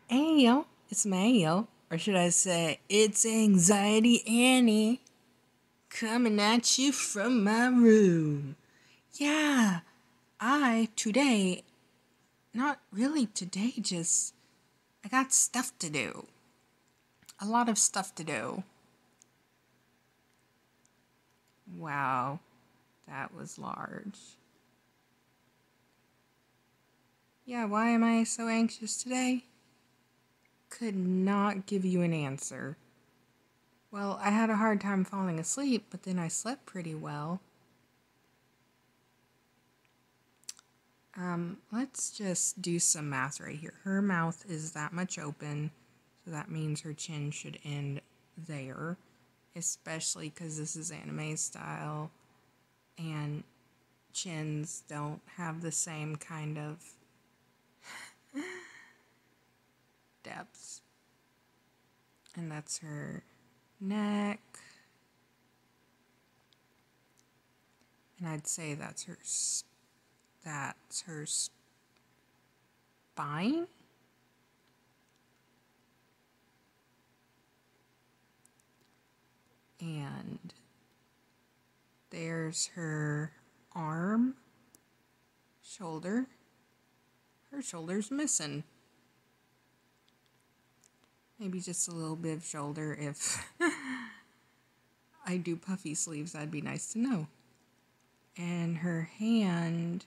Ayo, it's Mayo, or should I say, it's Anxiety Annie, coming at you from my room. Yeah, not really today, just, I got stuff to do. A lot of stuff to do. Wow, that was large. Yeah, why am I so anxious today? Could not give you an answer. Well, I had a hard time falling asleep, but then I slept pretty well. Let's just do some math right here. Her mouth is that much open, so that means her chin should end there, especially because this is anime style, and chins don't have the same kind of depth. And that's her neck. And I'd say that's her spine. And there's her arm, shoulder. Her shoulder's missing. Maybe just a little bit of shoulder if I do puffy sleeves, that'd be nice to know. And her hand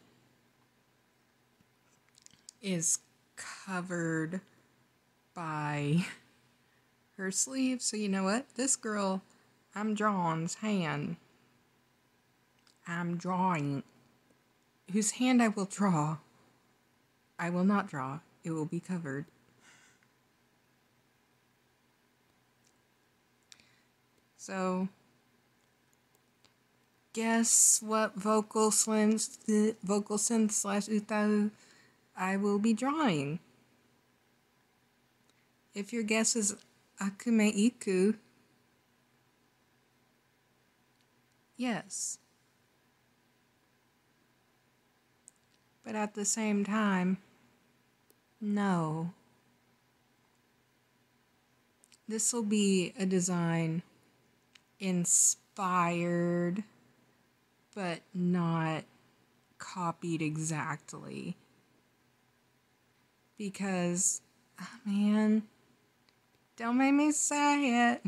is covered by her sleeve. So you know what? This girl, I'm drawing's hand. I'm drawing. Whose hand I will draw. I will not draw. It will be covered. So, guess what vocal synth/utau I will be drawing. If your guess is Acme Iku, yes. But at the same time, no. This will be a design inspired, but not copied exactly. Because, oh man, don't make me say it.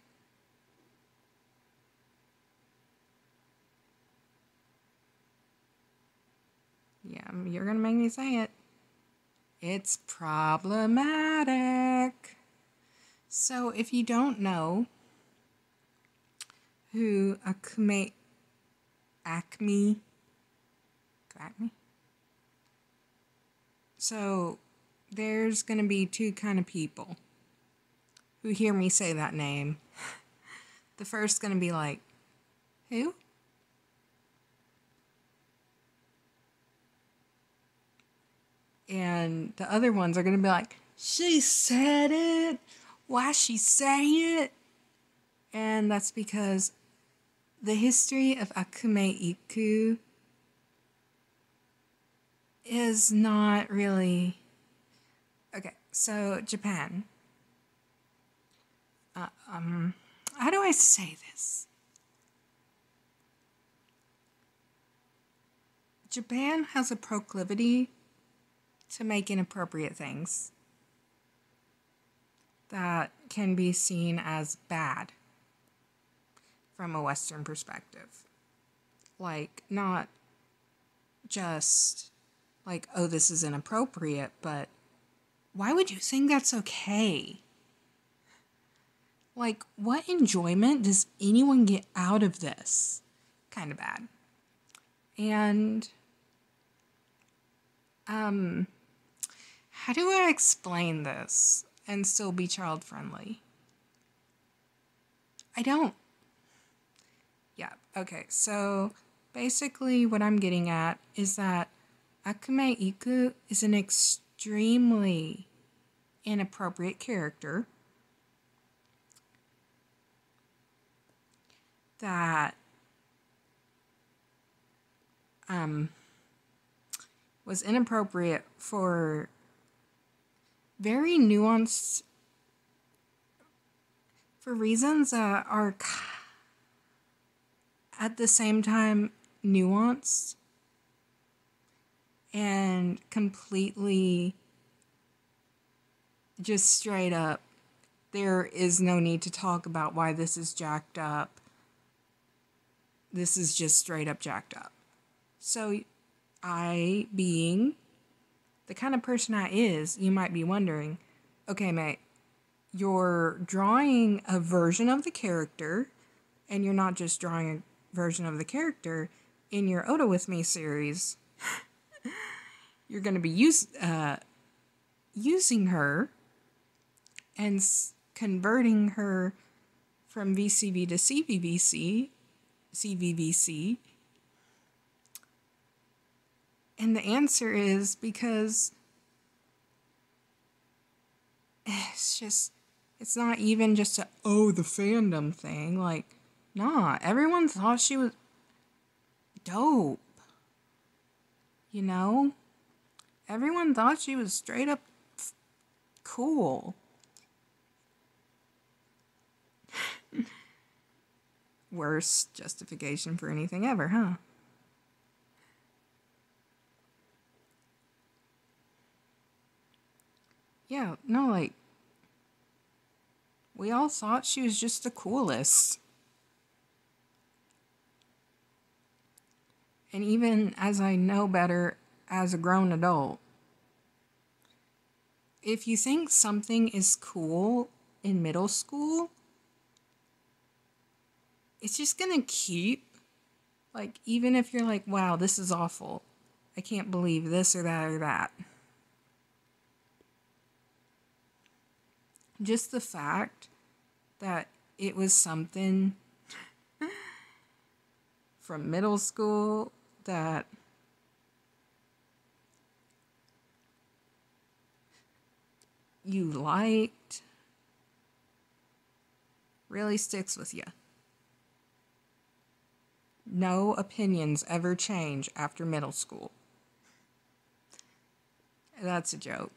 Yeah, you're gonna make me say it. It's problematic. So if you don't know who Acme. So there's gonna be two kind of people who hear me say that name. The first gonna be like, who? And the other ones are gonna be like, she said it. Why she say it? And that's because the history of Acme Iku is not really... Okay, so Japan. How do I say this? Japan has a proclivity to make inappropriate things that can be seen as bad from a Western perspective. Like, not just like, oh, this is inappropriate, but why would you think that's okay? Like, what enjoyment does anyone get out of this? Kind of bad. And, how do I explain this and still be child-friendly? I don't. Yeah, okay, so basically what I'm getting at is that Acme Iku is an extremely inappropriate character that was inappropriate for very nuanced for reasons that are at the same time nuanced and completely just straight up. There is no need to talk about why this is jacked up. This is just straight up jacked up. So I, being the kind of person I is, you might be wondering, okay, mate, you're drawing a version of the character, and you're not just drawing a version of the character. In your Oda With Me series, you're going to be using her and converting her from VCV to CVVC. And the answer is because it's not even just the fandom thing. Like, nah, everyone thought she was dope. You know? Everyone thought she was straight up cool. Worst justification for anything ever, huh? Yeah, no, like, we all thought she was just the coolest. And even as I know better as a grown adult, if you think something is cool in middle school, it's just gonna keep, like, even if you're like, wow, this is awful. I can't believe this or that or that. Just the fact that it was something from middle school that you liked really sticks with you. No opinions ever change after middle school. That's a joke.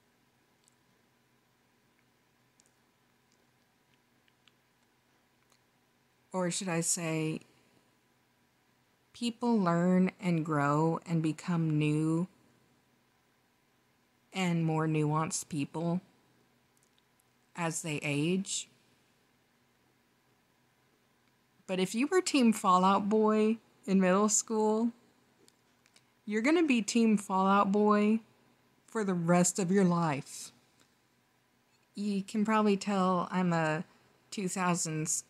Or should I say, people learn and grow and become new and more nuanced people as they age. But if you were Team Fallout Boy in middle school, you're gonna be Team Fallout Boy for the rest of your life. You can probably tell I'm a 2000s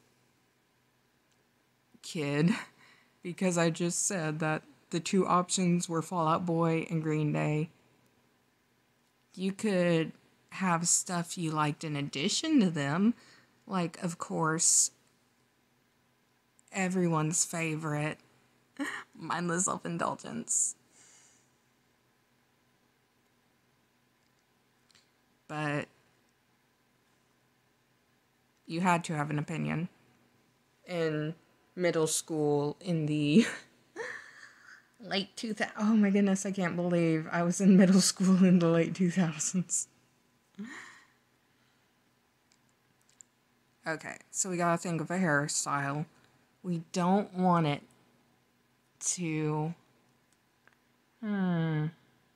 kid because I just said that the two options were Fallout Boy and Green Day. You could have stuff you liked in addition to them, like, of course, everyone's favorite, mindless self-indulgence. But you had to have an opinion. In middle school, in the late 2000s. Oh my goodness, I can't believe I was in middle school in the late 2000s. Okay, so we gotta think of a hairstyle. We don't want it to... I'm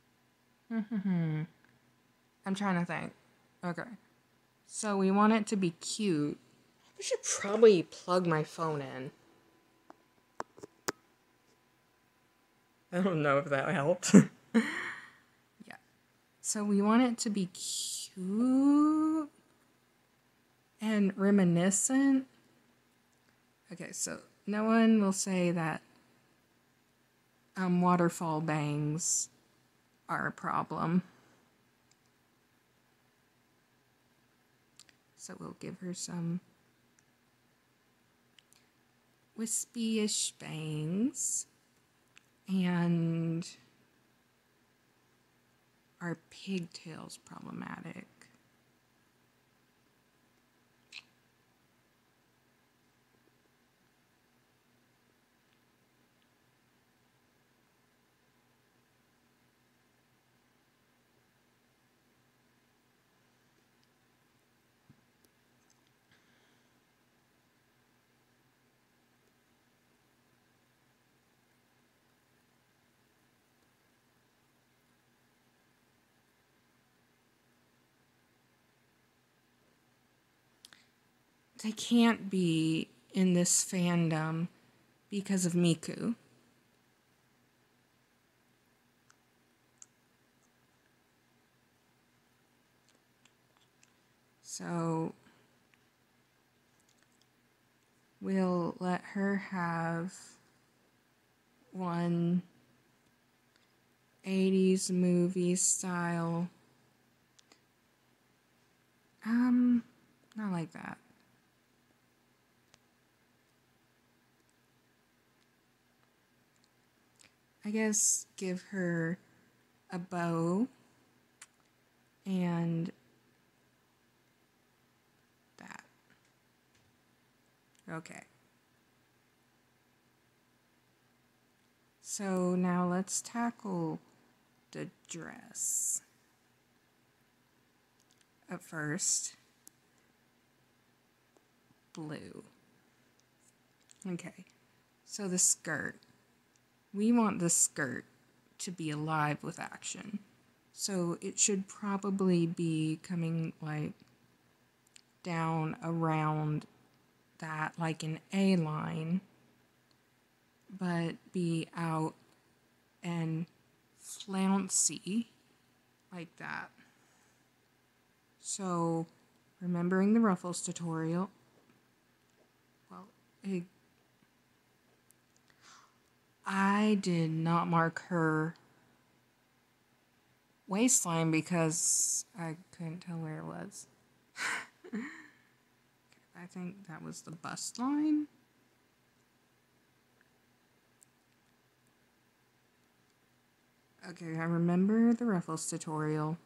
trying to think. Okay. So we want it to be cute. I should probably plug my phone in. I don't know if that helped. Yeah. So we want it to be cute and reminiscent. Okay, so no one will say that waterfall bangs are a problem. So we'll give her some wispy-ish bangs. And our pigtail's problematic. they can't be in this fandom because of Miku. So we'll let her have one 80s movie style. Not like that. I guess give her a bow and that. Okay. So now let's tackle the dress. At first, blue. Okay, so the skirt. We want the skirt to be alive with action. So it should probably be coming like down around that, like an A line, but be out and flouncy like that. So, remembering the ruffles tutorial, well, I did not mark her waistline because I couldn't tell where it was. I think that was the bust line. Okay, I remember the ruffles tutorial.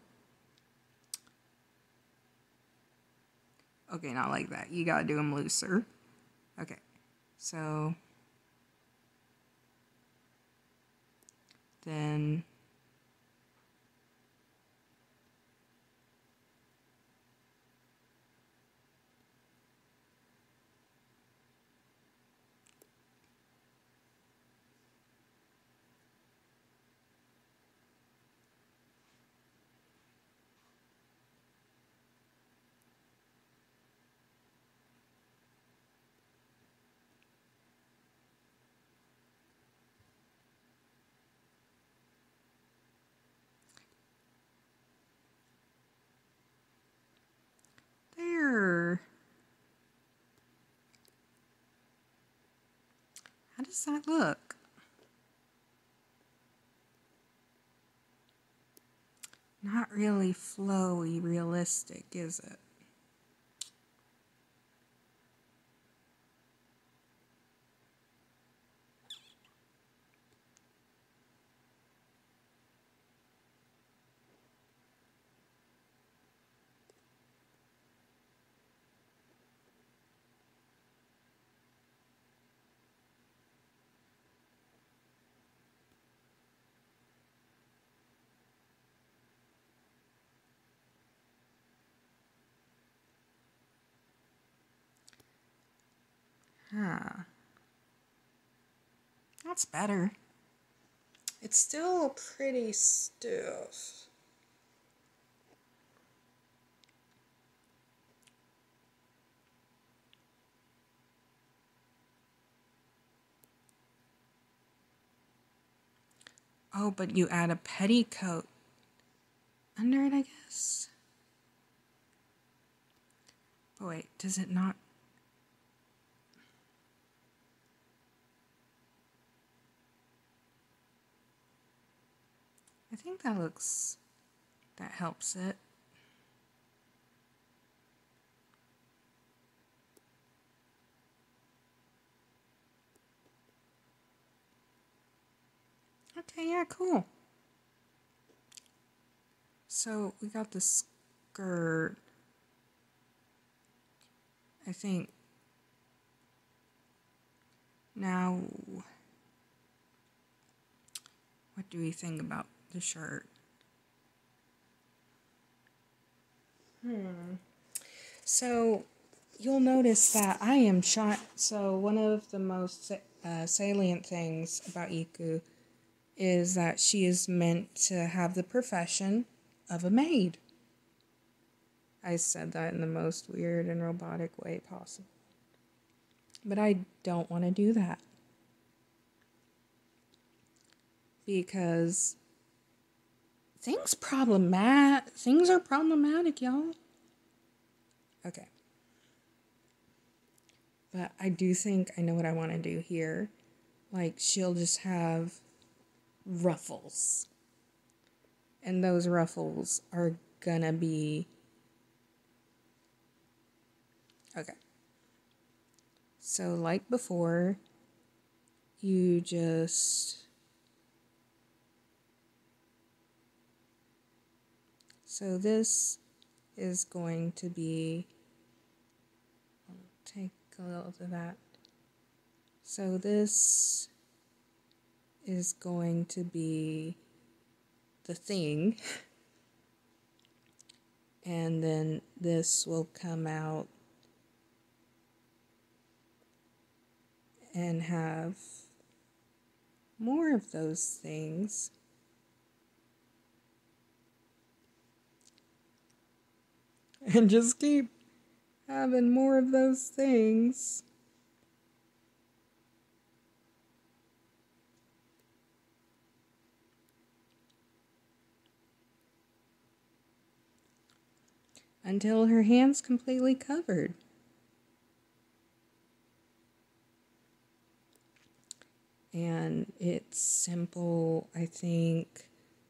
Okay, not like that. You gotta do them looser. Okay, so then there. How does that look? Not really flowy, realistic, is it? Huh. That's better. It's still pretty stiff. Oh, but you add a petticoat under it, I guess? But wait, does it not? I think that helps it. Okay, yeah, cool. So we got the skirt. I think now, what do we think about the shirt? So you'll notice that I am shy. So one of the most salient things about Iku is that she is meant to have the profession of a maid. I said that in the most weird and robotic way possible. But I don't want to do that. Because things are problematic, y'all. Okay. But I do think I know what I want to do here. Like, she'll just have ruffles. And those ruffles are gonna be... Okay. So, like before, you just... So this is going to be... I'll take a little of that. So this is going to be the thing. And then this will come out and have more of those things. And just keep having more of those things. Until her hand's completely covered. And it's simple, I think.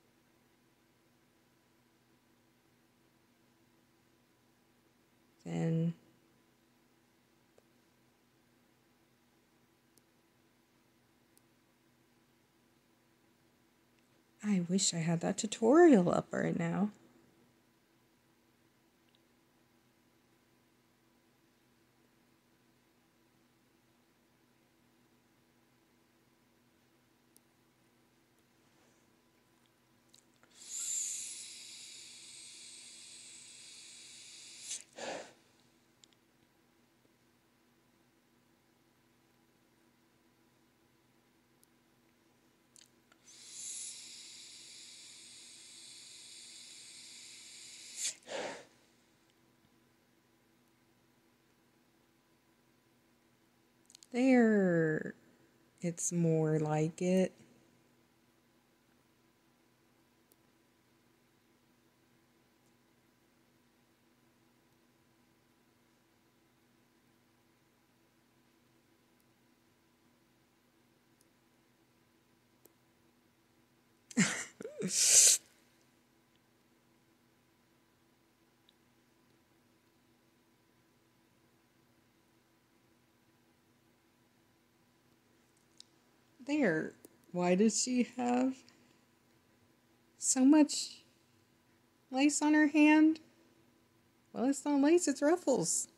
Then I wish I had that tutorial up right now. There, it's more like it. There, why does she have so much lace on her hand? Well, it's not lace, it's ruffles.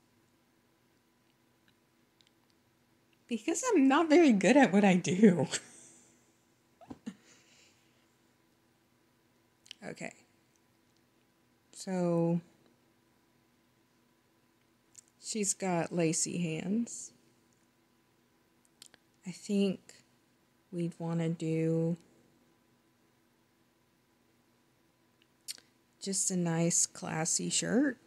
Because I'm not very good at what I do. Okay. So, she's got lacy hands. I think we'd want to do just a nice classy shirt.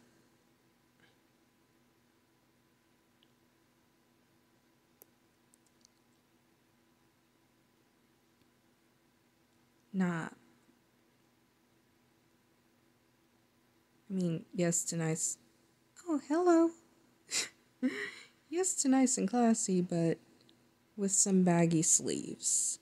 Not, I mean, yes to nice. Oh, hello. Yes to nice and classy, but with some baggy sleeves.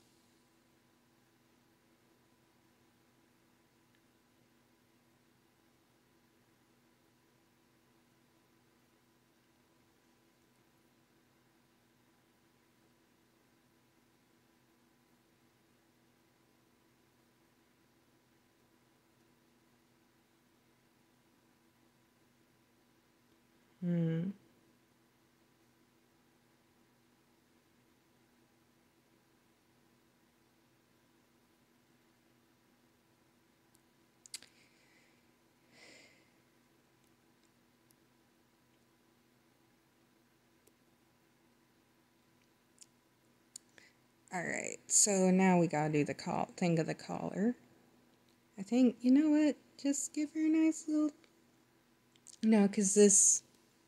Alright, so now we gotta do the thing of the collar. I think, you know what? Just give her a nice little No, because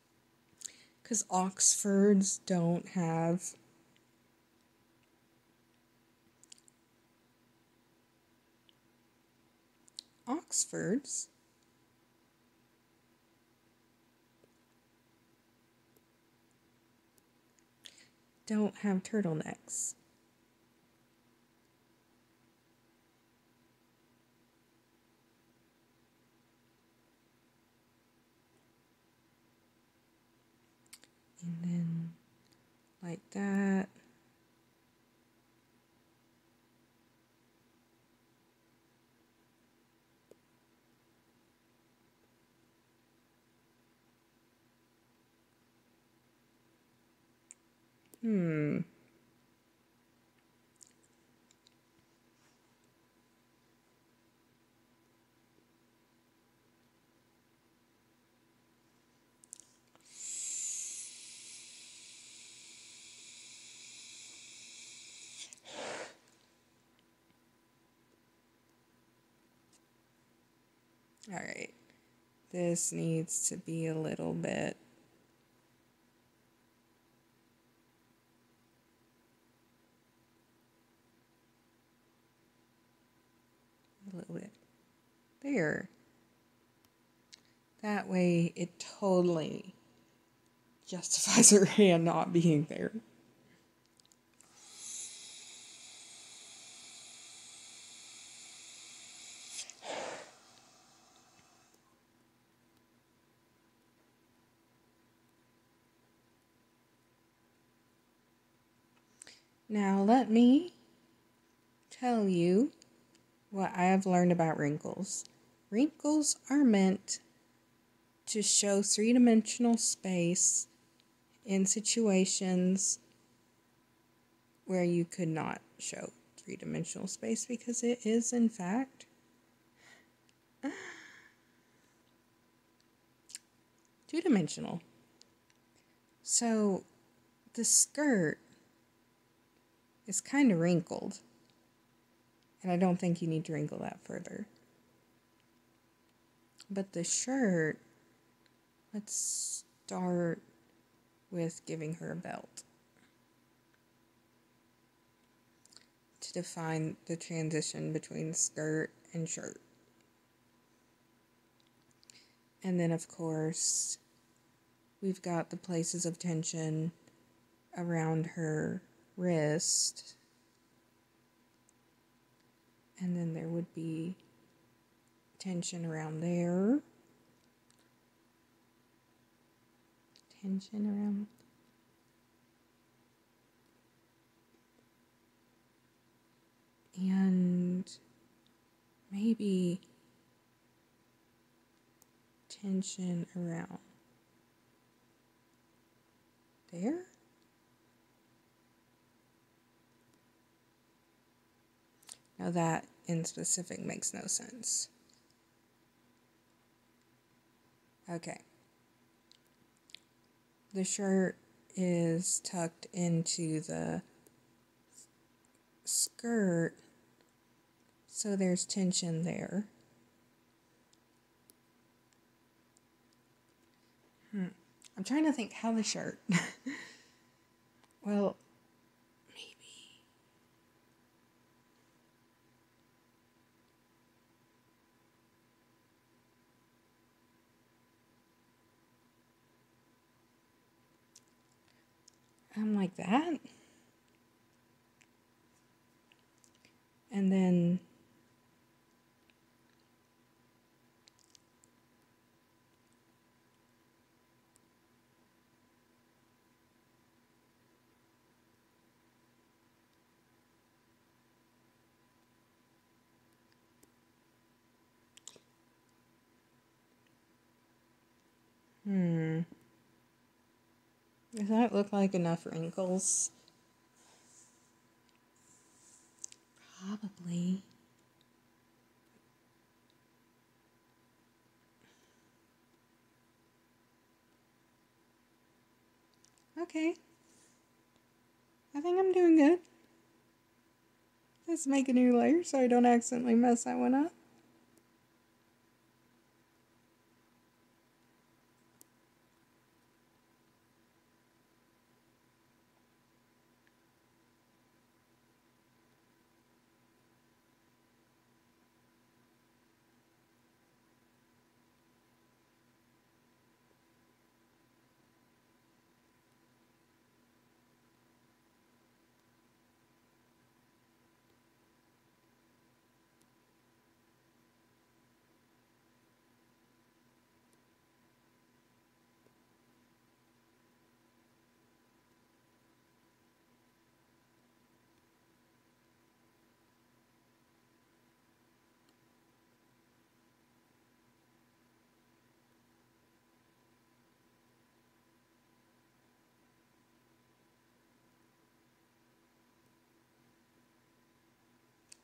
Oxfords don't have Oxfords don't have turtlenecks. And then like that. All right. This needs to be a little bit there. That way it totally justifies her hand not being there. Now let me tell you what I have learned about wrinkles. Wrinkles are meant to show three-dimensional space in situations where you could not show three-dimensional space, because it is, in fact, two-dimensional. So the skirt is kind of wrinkled, and I don't think you need to wrinkle that further. But the shirt, let's start with giving her a belt to define the transition between skirt and shirt. And then, of course, we've got the places of tension around her wrist. And then there would be tension around there. Tension around. And maybe tension around there. Now that in specific makes no sense. Okay. The shirt is tucked into the skirt, so there's tension there. I'm trying to think how the shirt. Well, maybe. I'm like that. And then does that look like enough wrinkles? Probably. Okay. I think I'm doing good. Let's make a new layer so I don't accidentally mess that one up.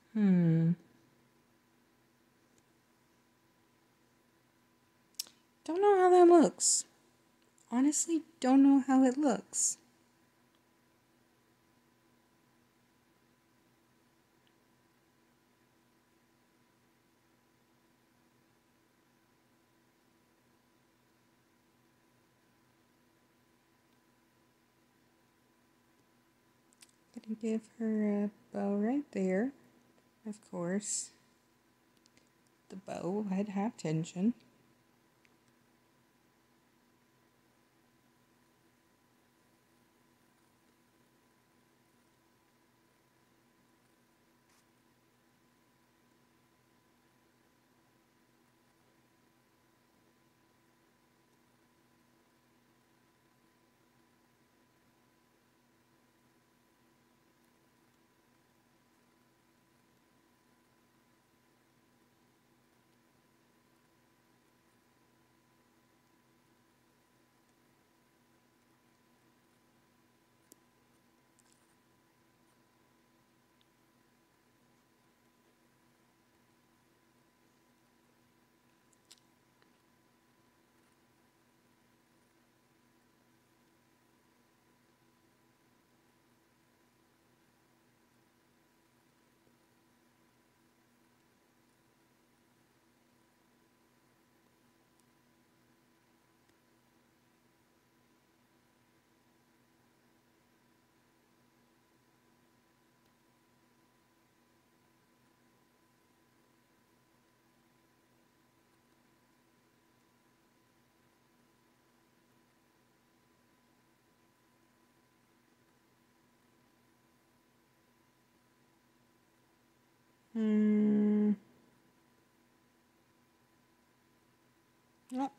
Don't know how that looks. Honestly, don't know how it looks. Gonna give her a bow right there. Of course, the bow would have tension. Oh.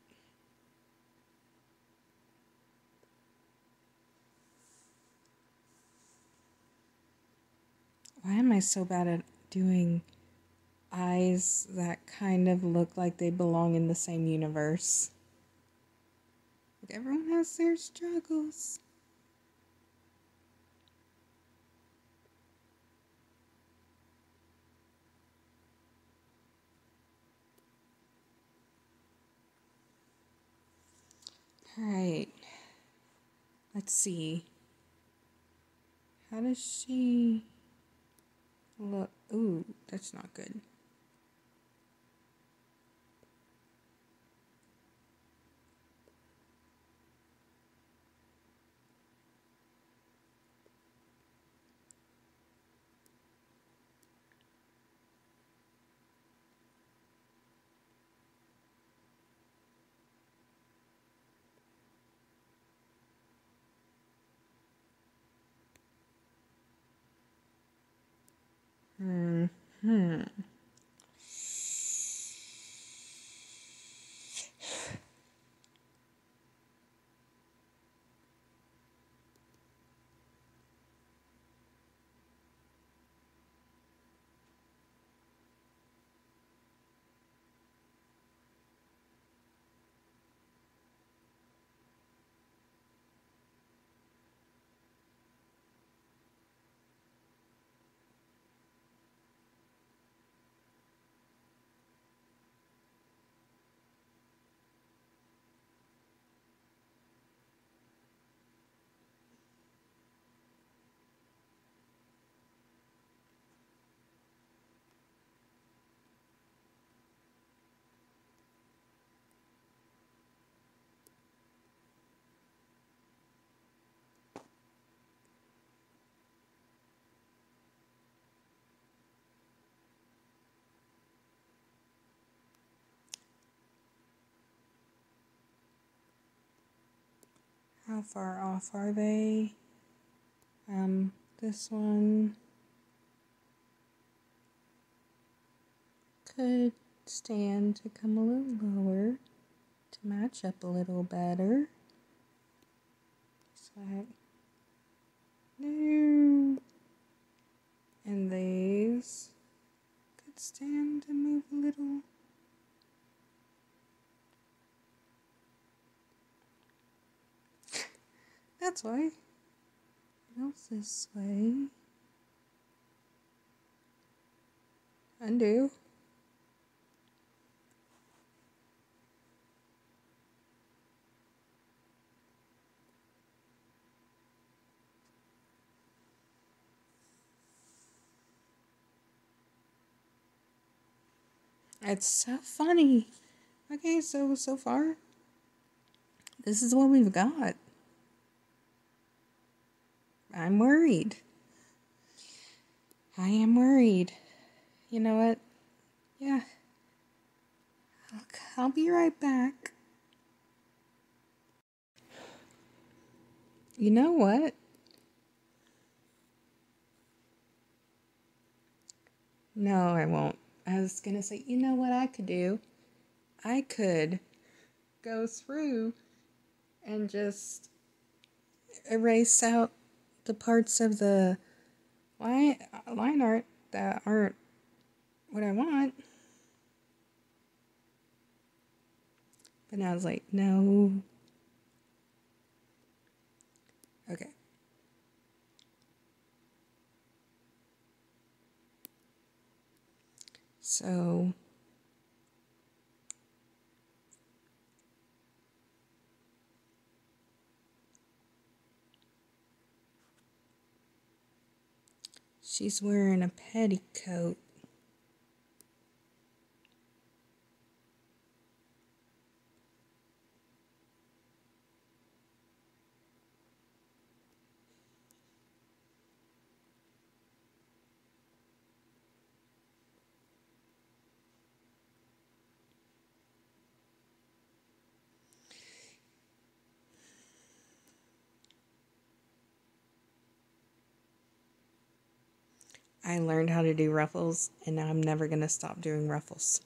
Why am I so bad at doing eyes that kind of look like they belong in the same universe? Like everyone has their struggles. Alright. Let's see. How does she look? Ooh, that's not good. How far off are they? This one could stand to come a little lower to match up a little better. So, no. And these could stand to move a little. That's why. It goes this way. Undo. It's so funny. Okay, so far, this is what we've got. I'm worried. I am worried. You know what? Yeah. I'll be right back. You know what? No, I won't. I was gonna say, you know what I could do? I could go through and just erase out the parts of the line art that aren't what I want. But now I was like, no. Okay. So she's wearing a petticoat. I learned how to do ruffles, and now I'm never going to stop doing ruffles.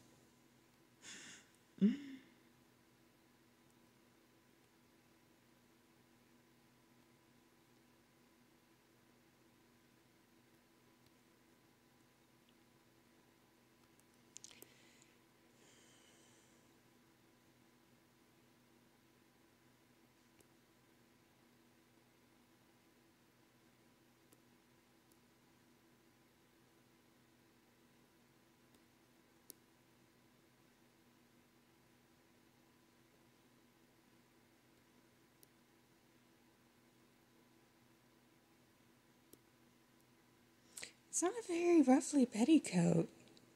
It's not a very ruffly petticoat.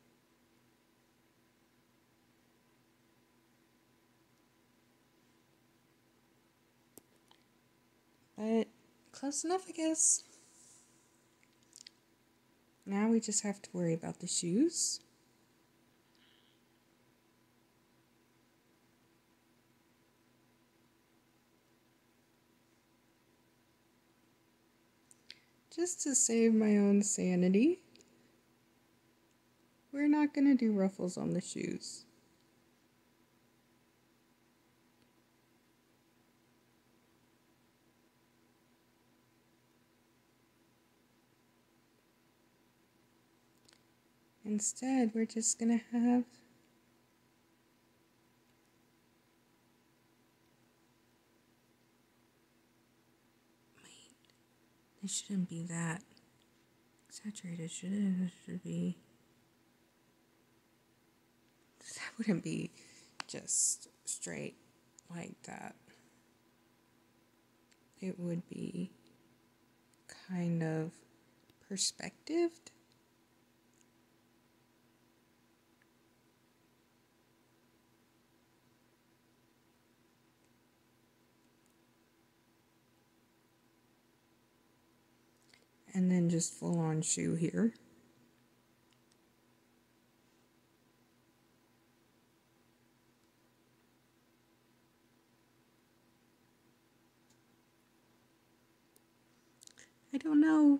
But close enough, I guess. Now we just have to worry about the shoes. Just to save my own sanity, we're not going to do ruffles on the shoes. Instead, we're just going to have it shouldn't be that saturated, should it? It should be. That wouldn't be just straight like that. It would be kind of perspectived. And then just full on shoe here. I don't know.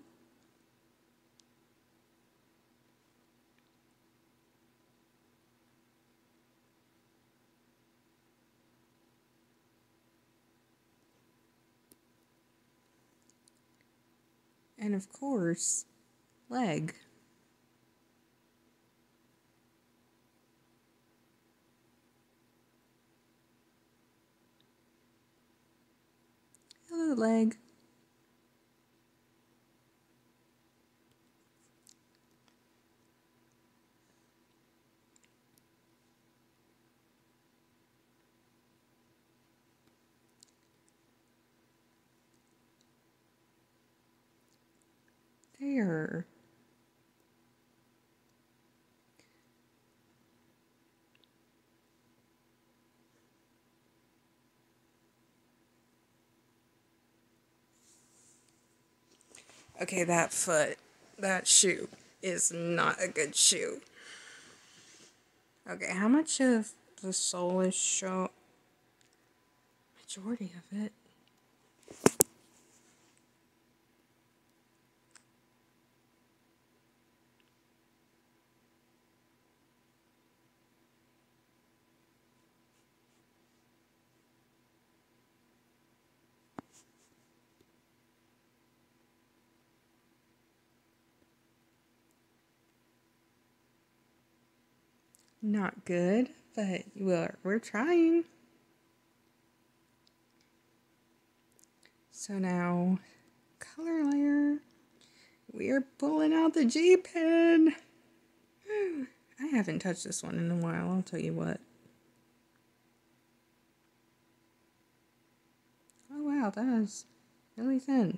And of course, leg. Hello, leg. hair. Okay, that foot, that shoe is not a good shoe. Okay, how much of the sole is show? Majority of it. Not good, but we're trying. So now, color layer. We are pulling out the G pen. I haven't touched this one in a while, I'll tell you what. Oh wow, that is really thin.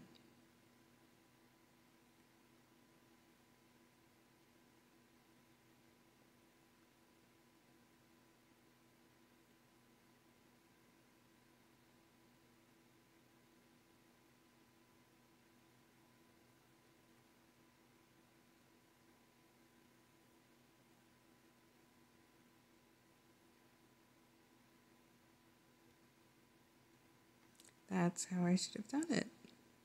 That's how I should have done it.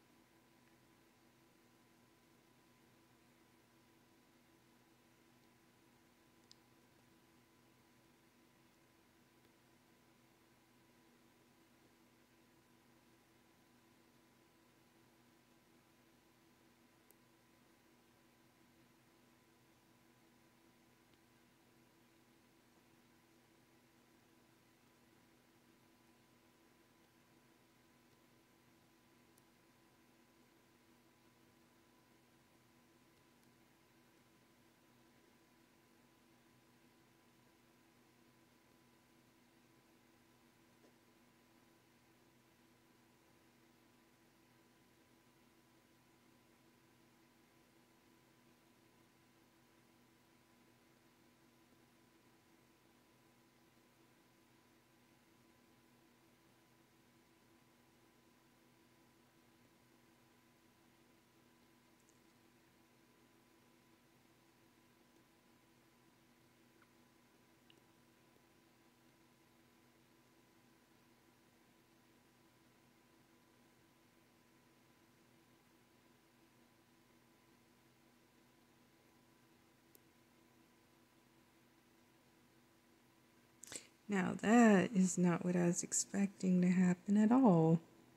Now that is not what I was expecting to happen at all.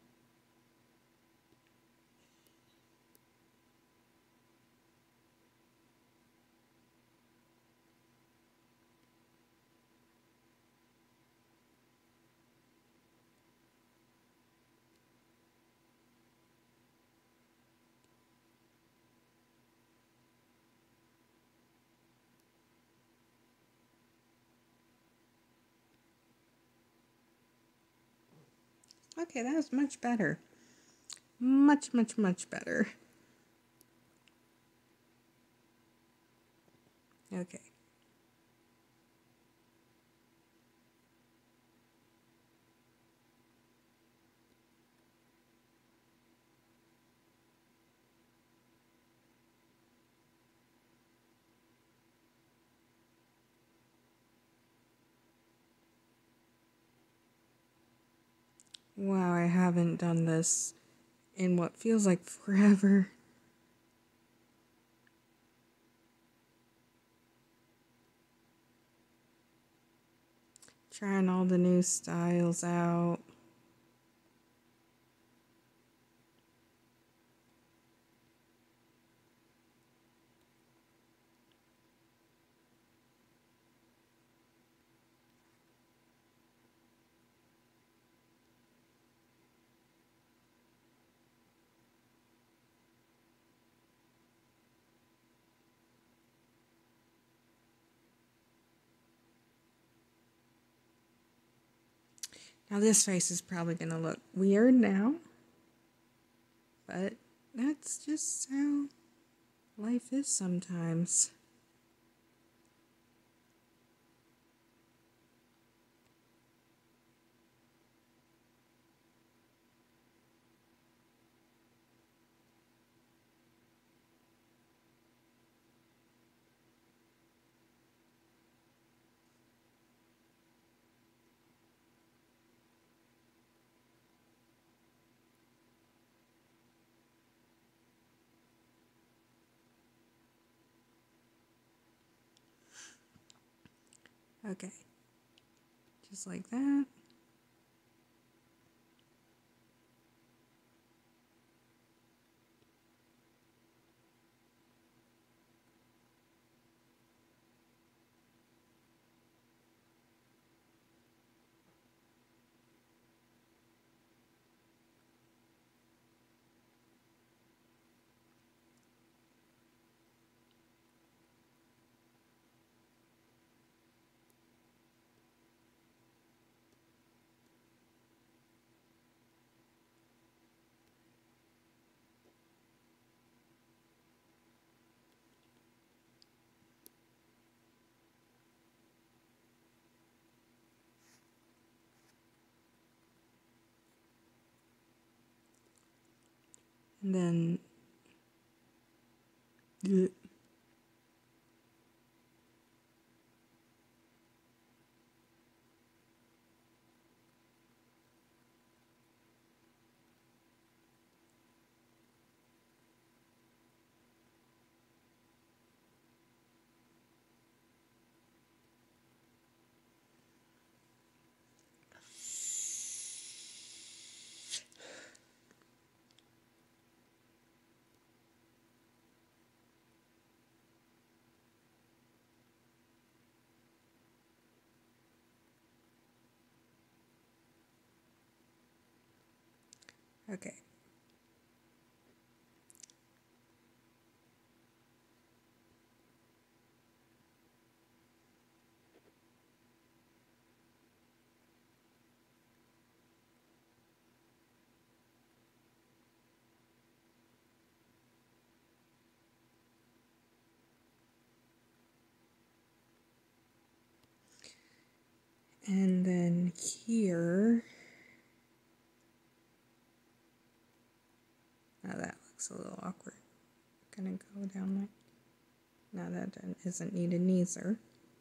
Okay, that was much better. Much, much, much better. Okay. Wow, I haven't done this in what feels like forever. Trying all the new styles out. Now this face is probably gonna look weird now, but that's just how life is sometimes. Okay, just like that. And then okay. And then here, now that looks a little awkward. Gonna go down like, now that isn't needed neither.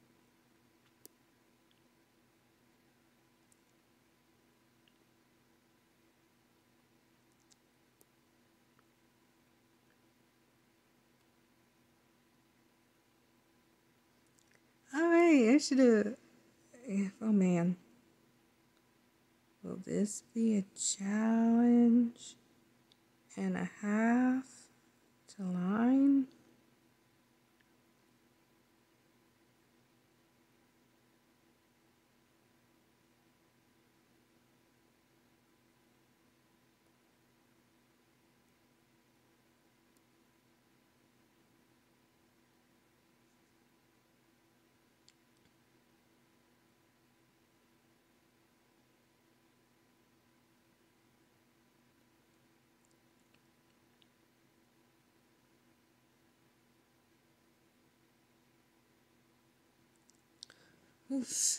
Oh hey, I should have, oh man. Will this be a challenge and a half to line? Oof.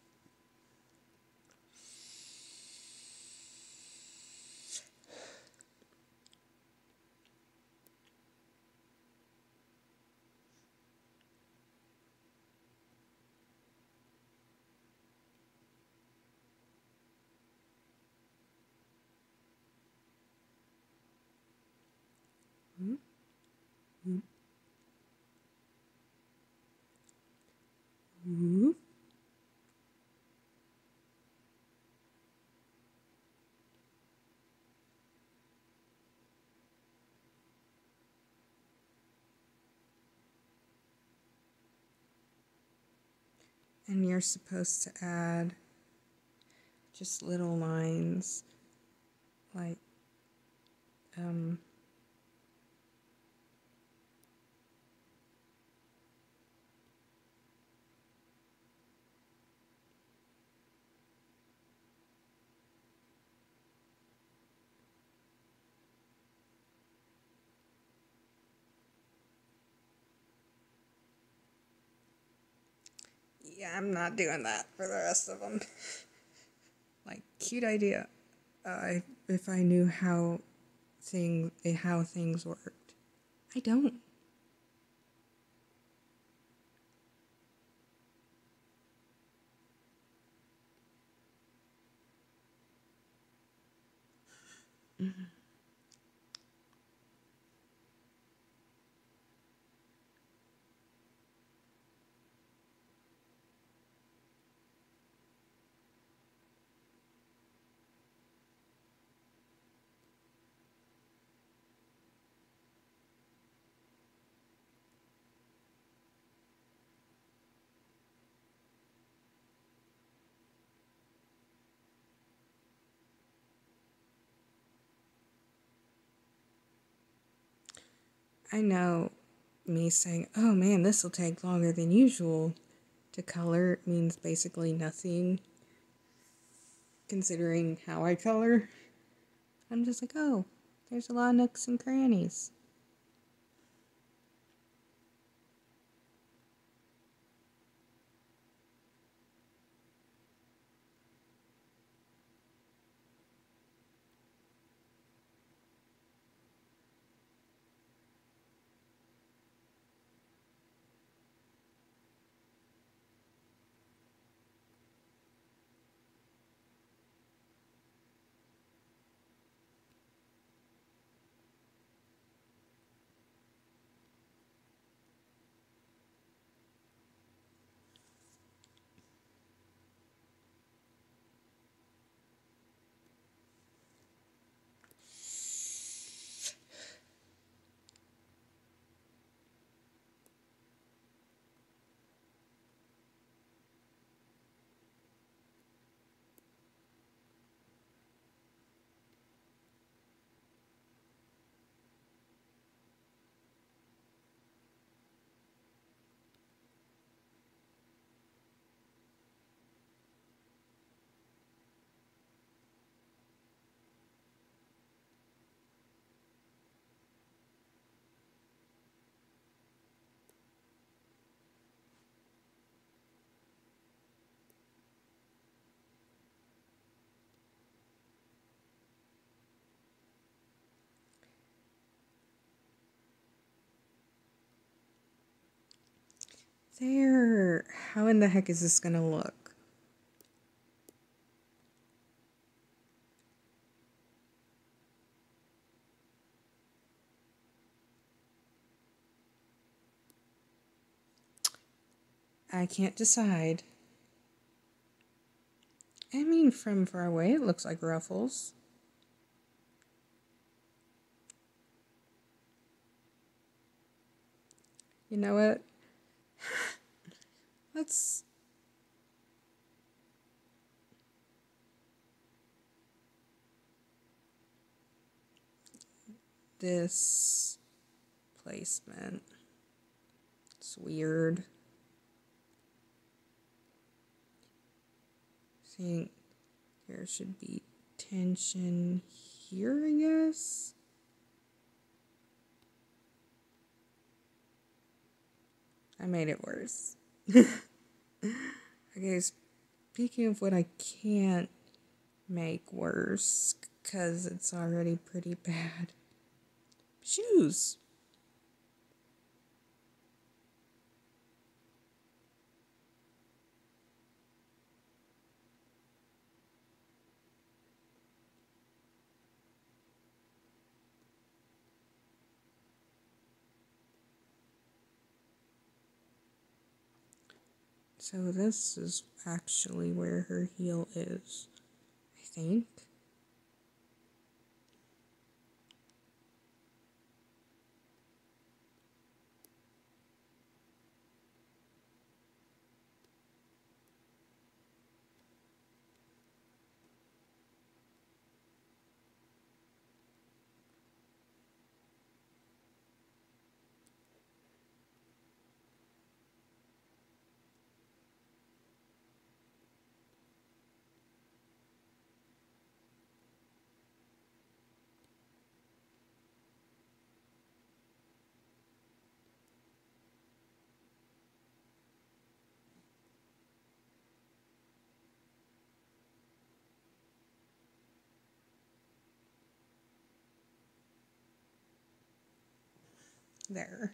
And you're supposed to add just little lines like Yeah, I'm not doing that for the rest of them. Like, cute idea. If I knew how things worked. I don't. I know me saying, oh man, this will take longer than usual to color means basically nothing considering how I color. I'm just like, oh, there's a lot of nooks and crannies. There. How in the heck is this gonna look? I can't decide. I mean, from far away, it looks like ruffles. You know what? Let's. This placement. It's weird. I think there should be tension here, I guess. I made it worse. Okay, speaking of what I can't make worse, because it's already pretty bad. Shoes. So this is actually where her heel is, I think. There.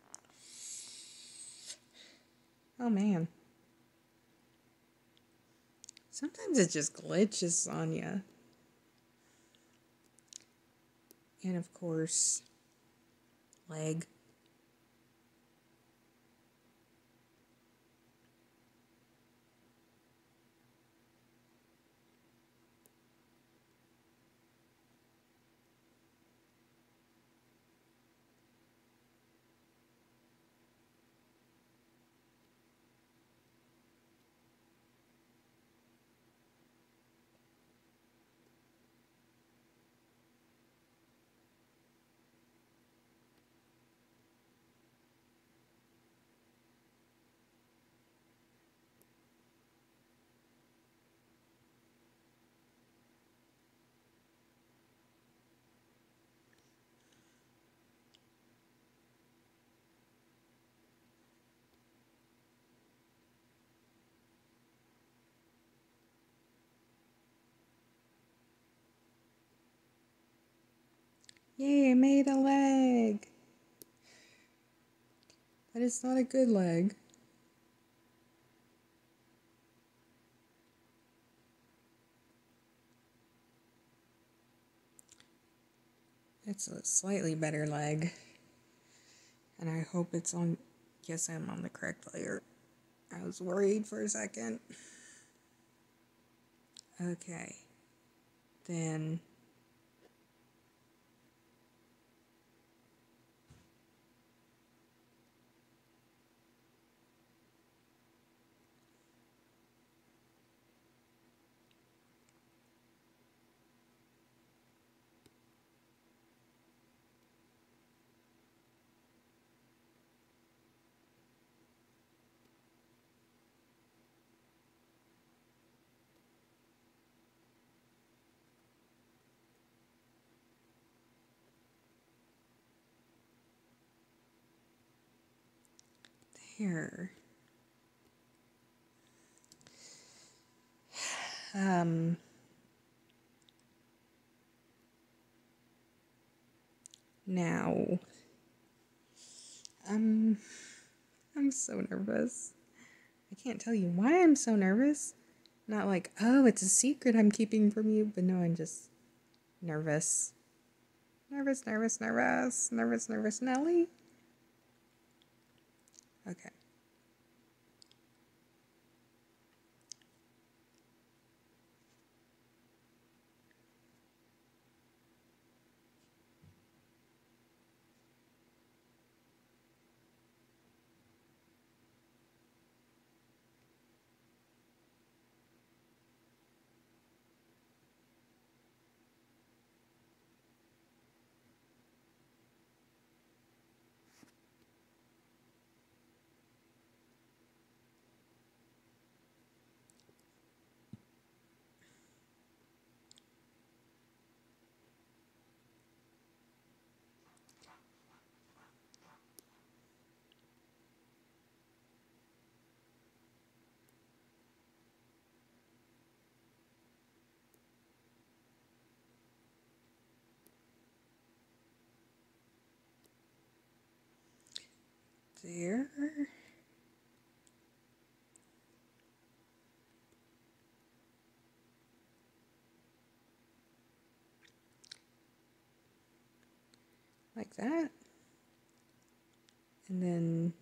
Oh man. Sometimes it just glitches on you. And of course, leg. Yay, I made a leg. But it's not a good leg. It's a slightly better leg. And I hope it's on. Yes, I'm on the correct layer. I was worried for a second. Okay. Then here. Now, I'm so nervous. I can't tell you why I'm so nervous. Not like, oh, it's a secret I'm keeping from you, but no, I'm just nervous. Nervous, Nelly. Okay. There. Like that. And then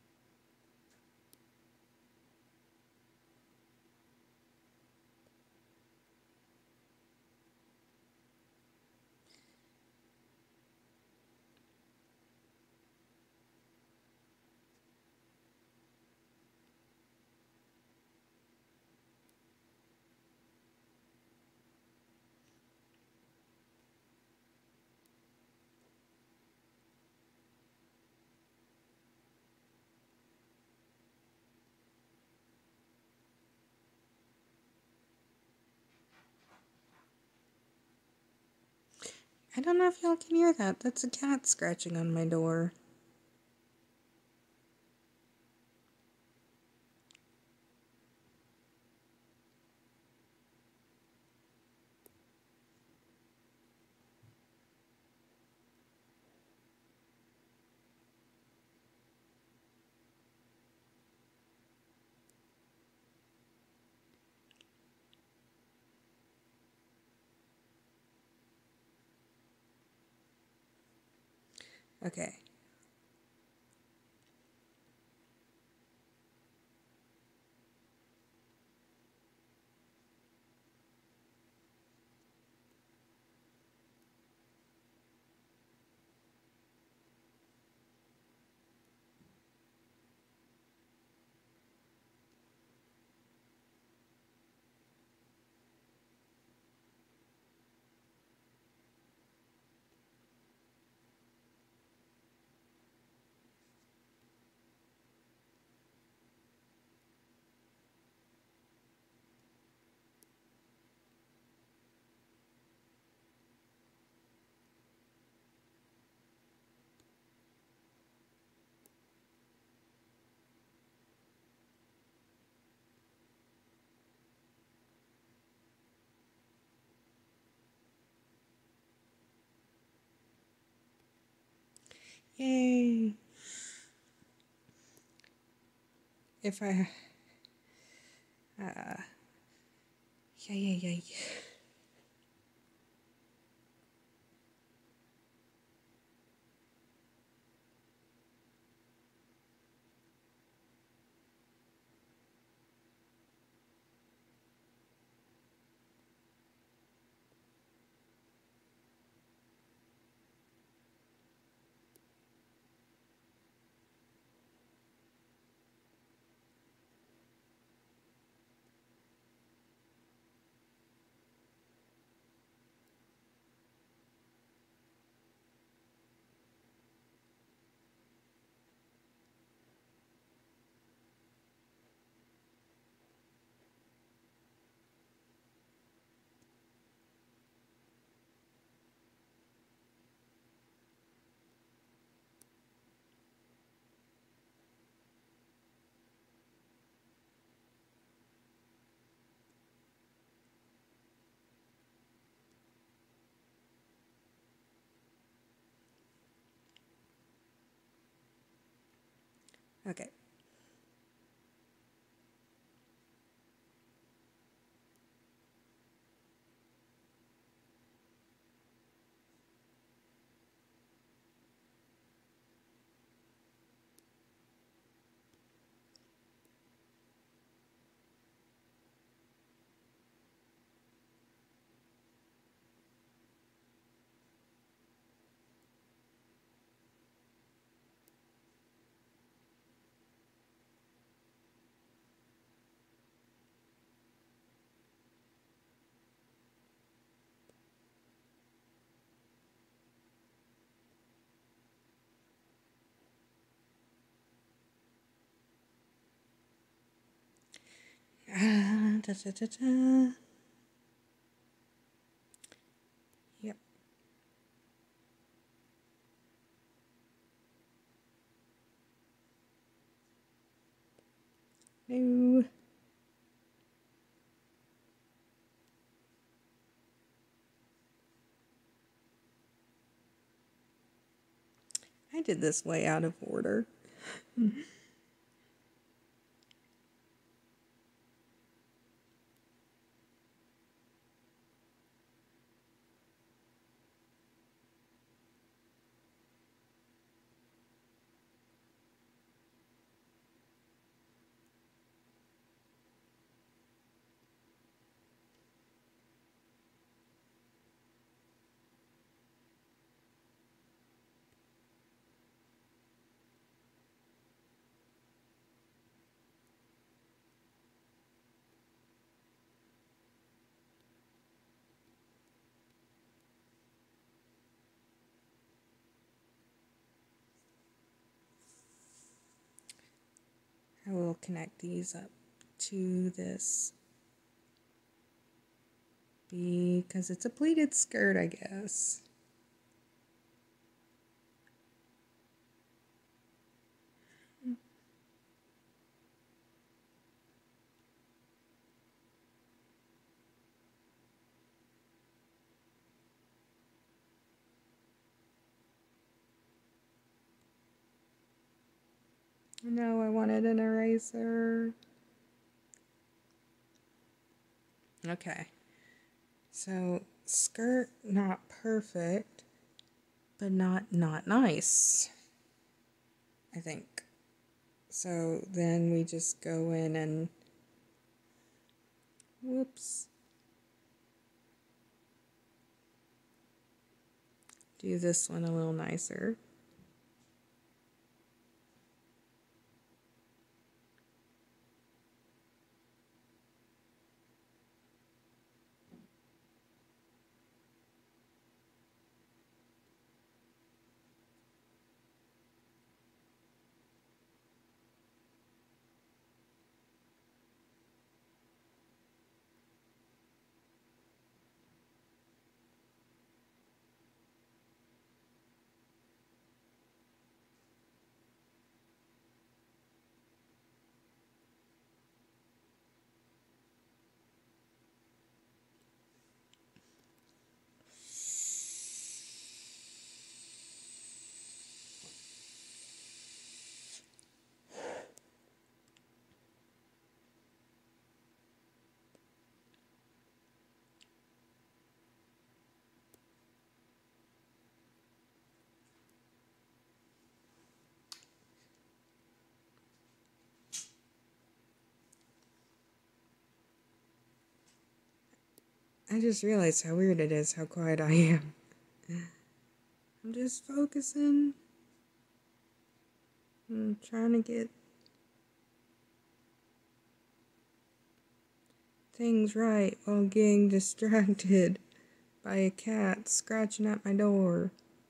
I don't know if y'all can hear that. That's a cat scratching on my door. Okay. Yay. If I, yeah. Okay. Da. Yep. No. I did this way out of order. I will connect these up to this because it's a pleated skirt, I guess. No, I wanted an eraser. Okay. So, skirt not perfect, but not nice, I think. So then we just go in and, whoops, do this one a little nicer. I just realized how weird it is how quiet I am. I'm just focusing. I'm trying to get things right while getting distracted by a cat scratching at my door.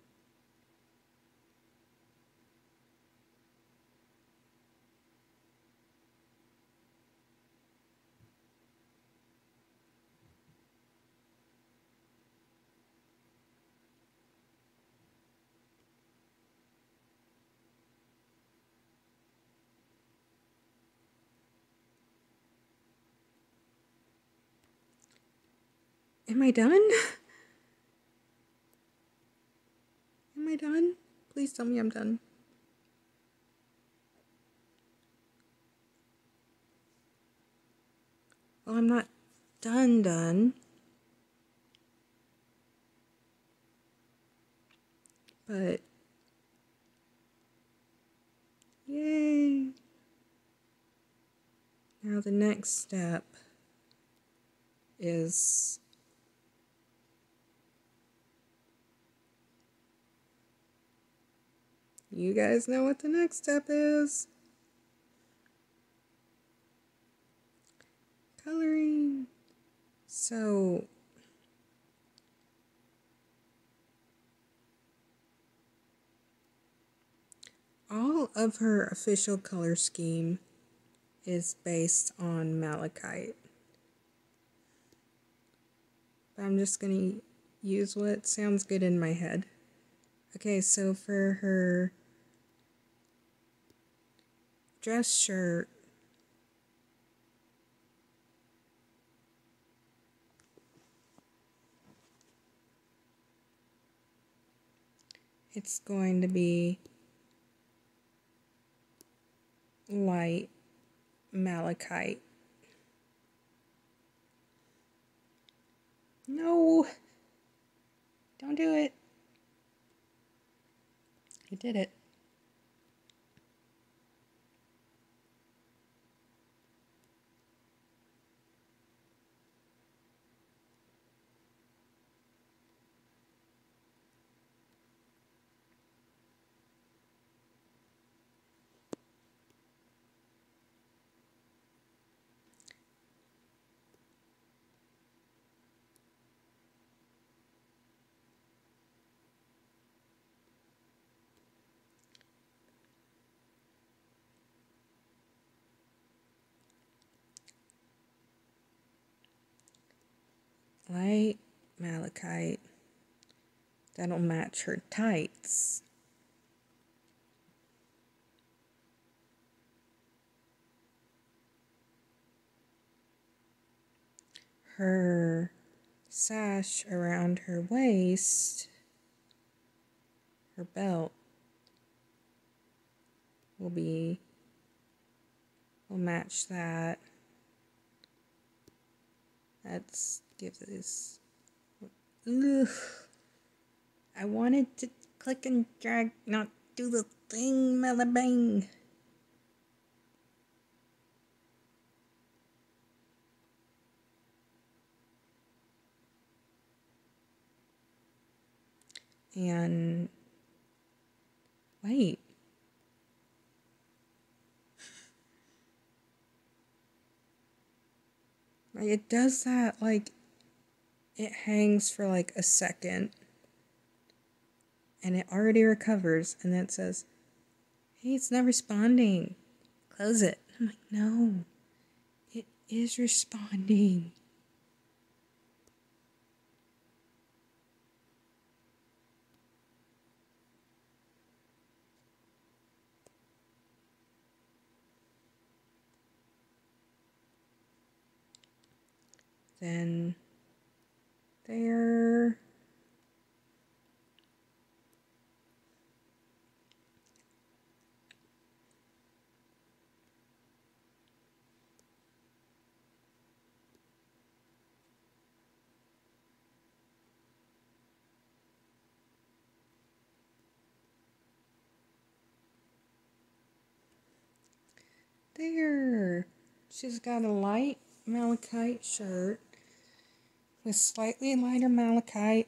Am I done? Am I done? Please tell me I'm done. Well, I'm not done. But, yay! Now the next step is you guys know what the next step is. Coloring. So all of her official color scheme is based on malachite. But I'm just going to use what sounds good in my head. Okay, so for her dress shirt, it's going to be light malachite. No! Don't do it. I did it. Light malachite. That'll match her tights. Her sash around her waist, her belt, will match that. Let's give this. Ugh. I wanted to click and drag, not do the thing, mother bang. And wait. Like it does that, like it hangs for like a second and it already recovers and then it says, hey, it's not responding. Close it. I'm like, no, it is responding. Then there. There. She's got a light malachite shirt with slightly lighter malachite.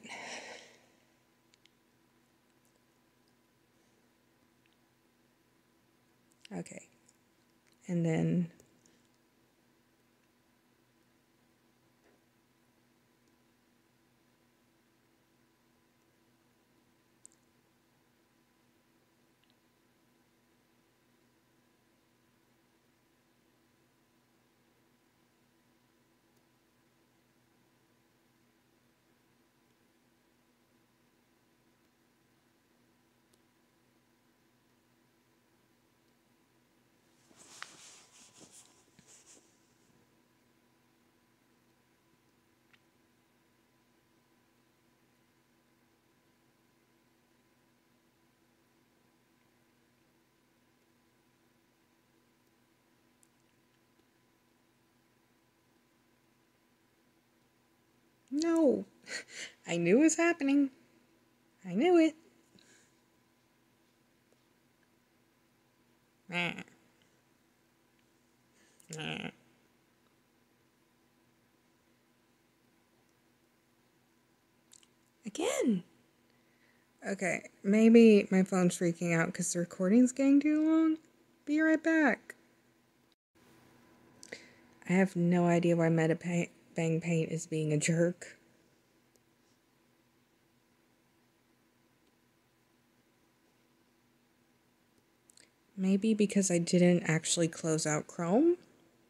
Okay. And then no. I knew it was happening. I knew it. Nah. Nah. Again. Okay, maybe my phone's freaking out because the recording's getting too long. Be right back. I have no idea why Bang Paint is being a jerk. Maybe because I didn't actually close out Chrome?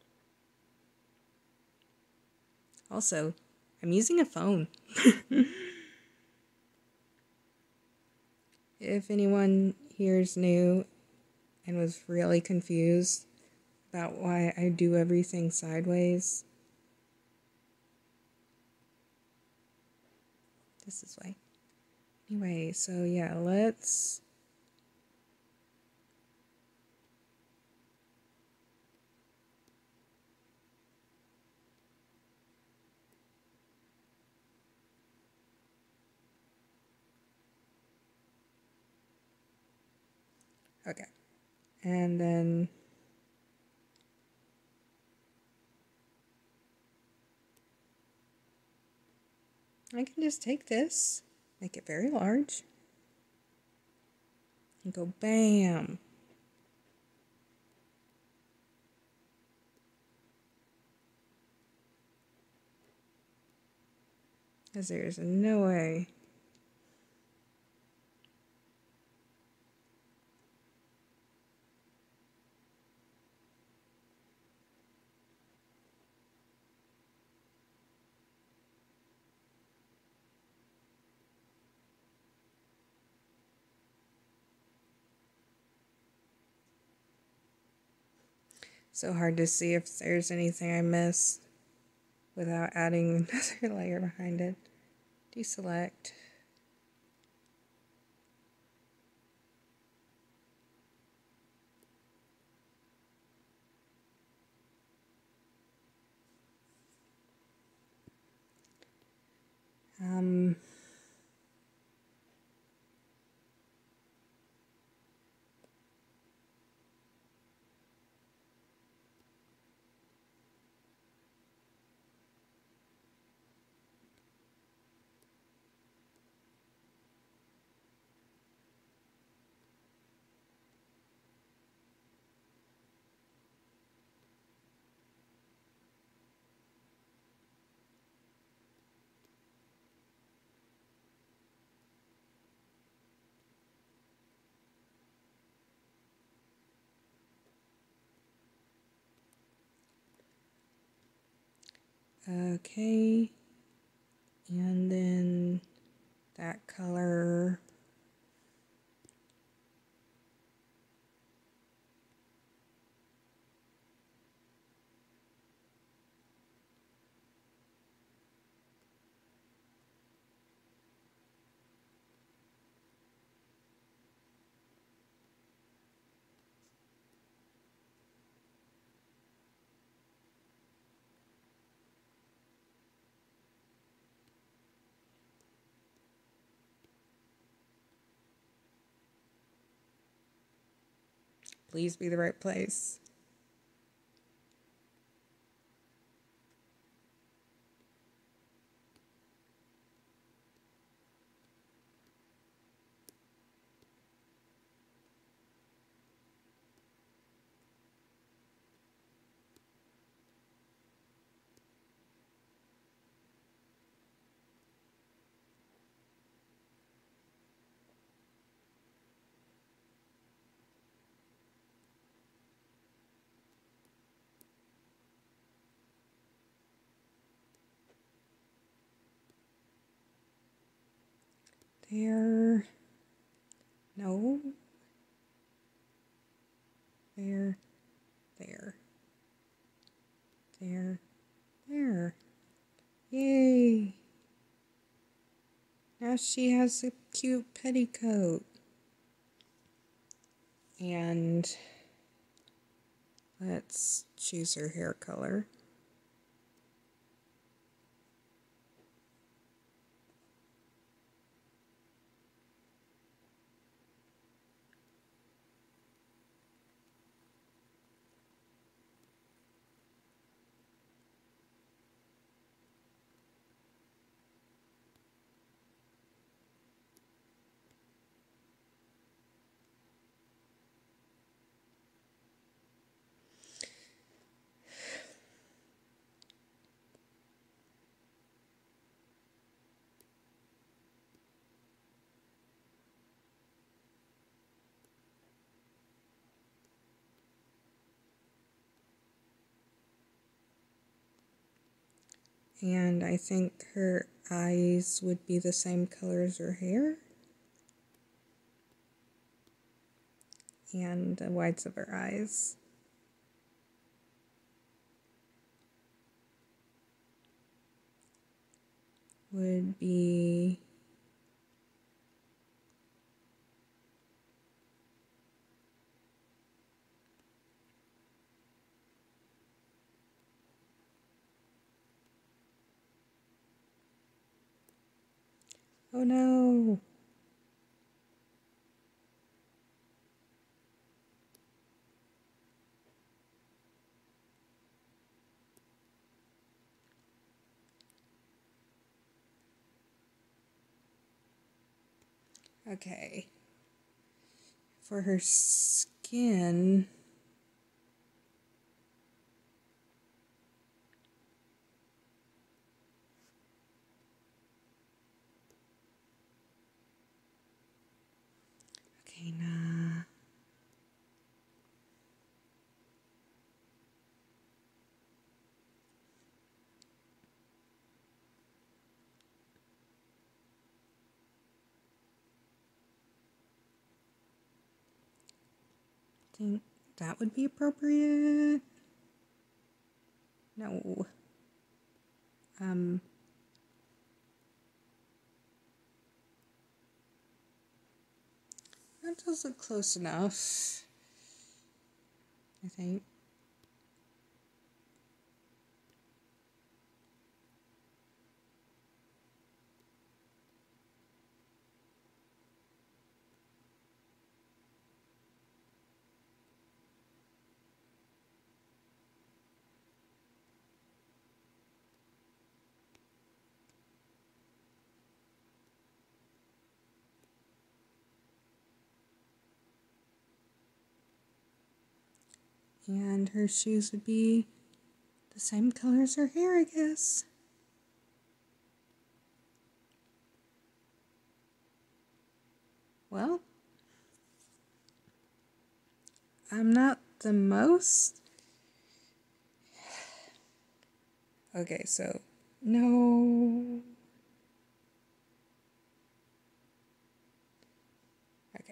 Also, I'm using a phone. If anyone here is new and was really confused about why I do everything sideways, this is why. Anyway, so yeah, let's... Okay. And then I can just take this, make it very large, and go bam. Because there's no way. So hard to see if there's anything I missed without adding another layer behind it. Deselect. Okay. And then that color. Please be the right place. There. No. There. There. There. There. Yay. Now she has a cute petticoat. And let's choose her hair color. And I think her eyes would be the same color as her hair. And the whites of her eyes would be oh no. Okay. For her skin, okay, nah. I think that would be appropriate. No. That does look close enough, I think. And her shoes would be the same color as her hair, I guess. Well, I'm not the most Okay, so no. Okay.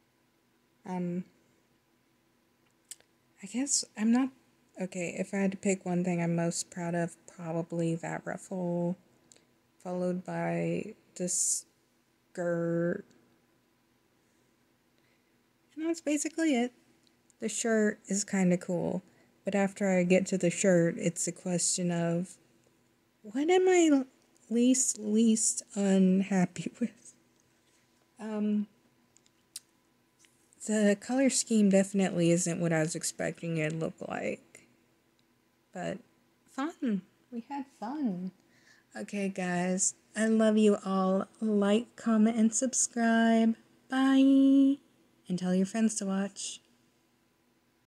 I guess I'm not okay, if I had to pick one thing I'm most proud of, probably that ruffle, followed by the skirt. And that's basically it. The shirt is kind of cool, but after I get to the shirt, it's a question of what am I least unhappy with? The color scheme definitely isn't what I was expecting it to look like. But fun. We had fun. Okay, guys. I love you all. Like, comment, and subscribe. Bye. And tell your friends to watch.